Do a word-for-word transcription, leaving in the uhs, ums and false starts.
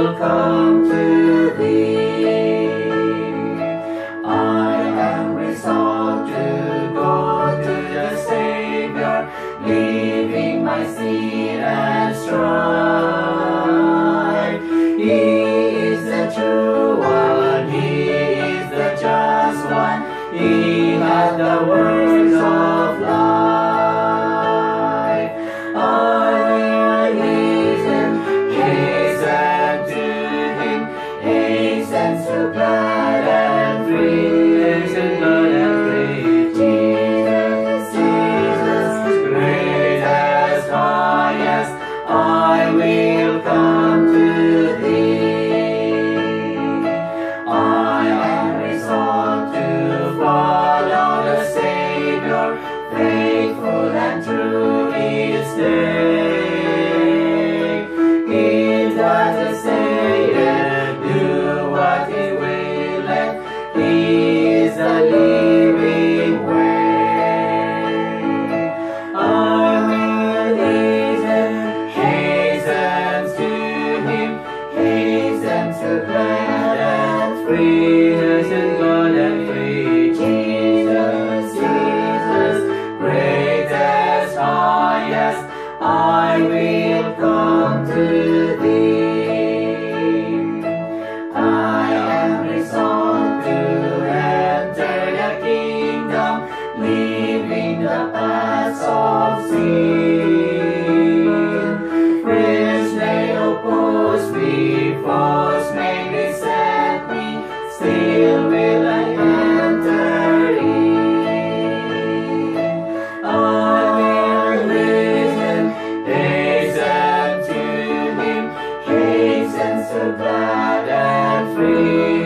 will come to thee. I am resolved to go to the Savior, leaving my sin and strife. He is the true one, He is the just one, He has the words of life. I will hasten, hasten to Him, hasten so glad and free, hasten glad and free. Jesus, Jesus, greatest, highest, I will come to Thee. I am resolved to follow the Savior, faithful and true each day. Hear what He saith, do what He willeth, He is the living way. I will hasten, hasten to Him, hasten to glad and free, hasten glad and free. Jesus, Jesus, greatest, highest, I will come to Thee. I am resolved to enter the kingdom, leaving the paths of sin. Friends may oppose me, foes may beset me, still will I enter in. I will hasten, hasten to Him, hasten so glad and free.